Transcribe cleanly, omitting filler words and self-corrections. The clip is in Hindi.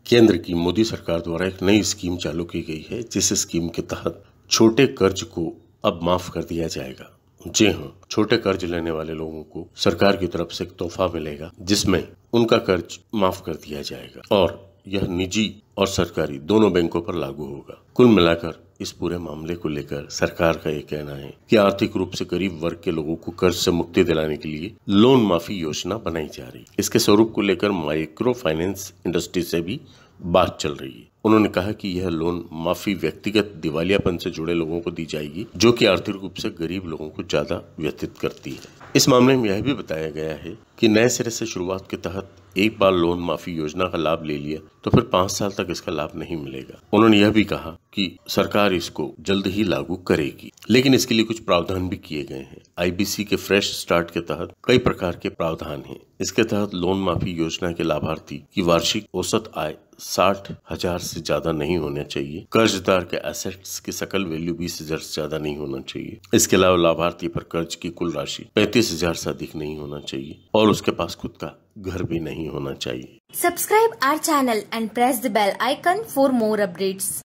केंद्र की मोदी सरकार द्वारा एक नई स्कीम चालू की गई है, जिस स्कीम के तहत छोटे कर्ज को अब माफ कर दिया जाएगा। जी हाँ, छोटे कर्ज लेने वाले लोगों को सरकार की तरफ से एक तोहफा मिलेगा, जिसमें उनका कर्ज माफ कर दिया जाएगा और यह निजी और सरकारी दोनों बैंकों पर लागू होगा। कुल मिलाकर इस पूरे मामले को लेकर सरकार का ये कहना है कि आर्थिक रूप से गरीब वर्ग के लोगों को कर्ज से मुक्ति दिलाने के लिए लोन माफी योजना बनाई जा रही है। इसके स्वरूप को लेकर माइक्रो फाइनेंस इंडस्ट्री से भी बात चल रही है। उन्होंने कहा कि यह लोन माफी व्यक्तिगत दिवालियापन से जुड़े लोगों को दी जाएगी, जो कि आर्थिक रूप से गरीब लोगों को ज्यादा व्यतीत करती है। इस मामले में यह भी बताया गया है कि नए सिरे से शुरुआत के तहत एक बार लोन माफी योजना का लाभ ले लिया तो फिर 5 साल तक इसका लाभ नहीं मिलेगा। उन्होंने यह भी कहा कि सरकार इसको जल्द ही लागू करेगी, लेकिन इसके लिए कुछ प्रावधान भी किए गए हैं। आईबीसी के फ्रेश स्टार्ट के तहत कई प्रकार के प्रावधान हैं। इसके तहत लोन माफी योजना के लाभार्थी की वार्षिक औसत आय 60,000 से ज्यादा नहीं होना चाहिए। कर्जदार के एसेट्स की सकल वैल्यू 20,000 से ज्यादा नहीं होना चाहिए। इसके अलावा लाभार्थी पर कर्ज की कुल राशि 35,000 से अधिक नहीं होना चाहिए और उसके पास खुद का घर भी नहीं होना चाहिए। Subscribe our channel and press the bell icon for more updates.